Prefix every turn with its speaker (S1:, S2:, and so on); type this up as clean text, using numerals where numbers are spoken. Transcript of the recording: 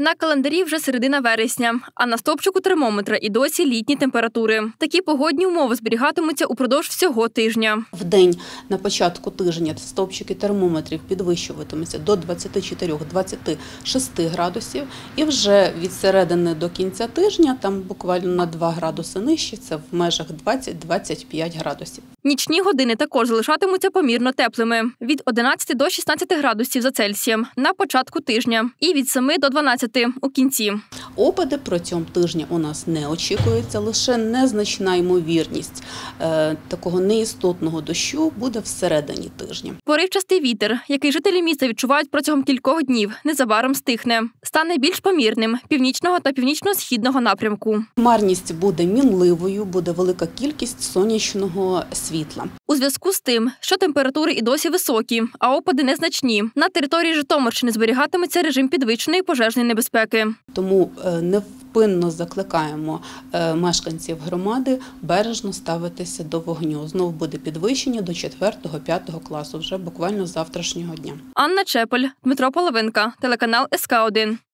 S1: На календарі вже середина вересня, а на стовпчику термометра і досі літні температури. Такі погодні умови зберігатимуться упродовж всього тижня.
S2: Вдень на початку тижня стовпчики термометрів підвищуватимуться до 24-26 градусів. І вже від середини до кінця тижня, там буквально на 2 градуси нижче, це в межах 20-25 градусів.
S1: Нічні години також залишатимуться помірно теплими – від 11 до 16 градусів за Цельсієм на початку тижня і від 7 до 12 у кінці.
S2: Опади протягом тижня у нас не очікується, лише незначна ймовірність такого неістотного дощу буде всередині тижня.
S1: Поривчастий вітер, який жителі міста відчувають протягом кількох днів, незабаром стихне. Стане більш помірним – північного та північно-східного напрямку.
S2: Хмарність буде мінливою, буде велика кількість сонячного світла.
S1: У зв'язку з тим, що температури і досі високі, а опади незначні, на території Житомирщини зберігатиметься режим підвищеної пожежної небезпеки.
S2: Тому невпинно закликаємо мешканців громади бережно ставитися до вогню. Знову буде підвищення до 4-5 класу, вже буквально з завтрашнього дня.
S1: Анна Чепель, Дмитро Половинка, телеканал СК1.